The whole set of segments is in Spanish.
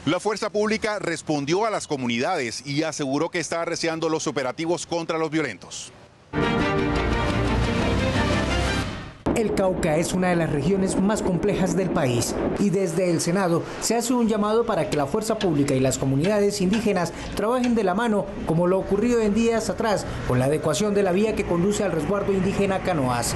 La fuerza pública respondió a las comunidades y aseguró que está arreciando los operativos contra los violentos. El Cauca es una de las regiones más complejas del país y desde el Senado se hace un llamado para que la fuerza pública y las comunidades indígenas trabajen de la mano, como lo ocurrido en días atrás con la adecuación de la vía que conduce al resguardo indígena Canoas,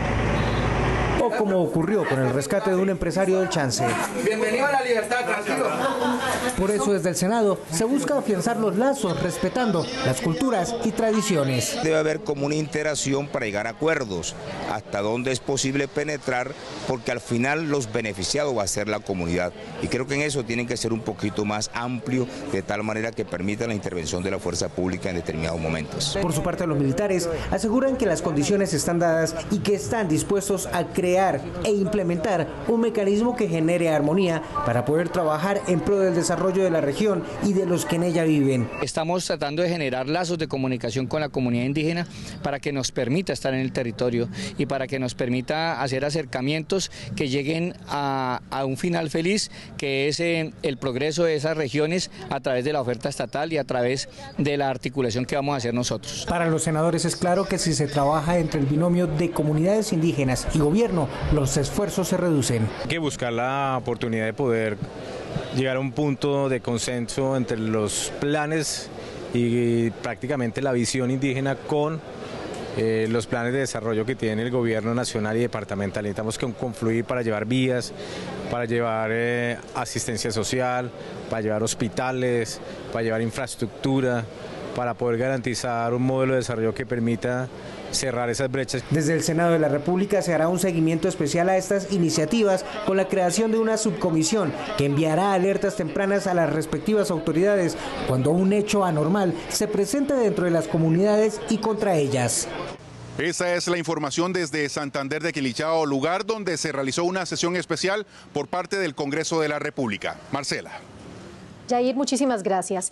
o como ocurrió con el rescate de un empresario del Chance. Bienvenido a la libertad, tranquilo. Por eso desde el Senado se busca afianzar los lazos respetando las culturas y tradiciones. Debe haber como una interacción para llegar a acuerdos, hasta donde es posible penetrar, porque al final los beneficiados va a ser la comunidad. Y creo que en eso tienen que ser un poquito más amplio, de tal manera que permita la intervención de la fuerza pública en determinados momentos. Por su parte, los militares aseguran que las condiciones están dadas y que están dispuestos a crear e implementar un mecanismo que genere armonía para poder trabajar en pro del desarrollo de la región y de los que en ella viven. Estamos tratando de generar lazos de comunicación con la comunidad indígena para que nos permita estar en el territorio y para que nos permita hacer acercamientos que lleguen a un final feliz, que es el progreso de esas regiones a través de la oferta estatal y a través de la articulación que vamos a hacer nosotros. Para los senadores es claro que si se trabaja entre el binomio de comunidades indígenas y gobierno, los esfuerzos se reducen. Hay que buscar la oportunidad de poder llegar a un punto de consenso entre los planes y prácticamente la visión indígena con los planes de desarrollo que tiene el gobierno nacional y departamental. Necesitamos confluir para llevar vías, para llevar asistencia social, para llevar hospitales, para llevar infraestructura, para poder garantizar un modelo de desarrollo que permita cerrar esas brechas. Desde el Senado de la República se hará un seguimiento especial a estas iniciativas con la creación de una subcomisión que enviará alertas tempranas a las respectivas autoridades cuando un hecho anormal se presente dentro de las comunidades y contra ellas. Esa es la información desde Santander de Quilichao, lugar donde se realizó una sesión especial por parte del Congreso de la República. Marcela. Yair, muchísimas gracias.